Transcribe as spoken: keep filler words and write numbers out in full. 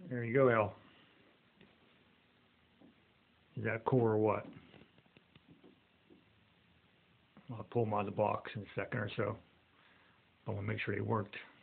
There you go, Al. Is that cool or what? I'll pull them out of the box in a second or so. I want to make sure they worked.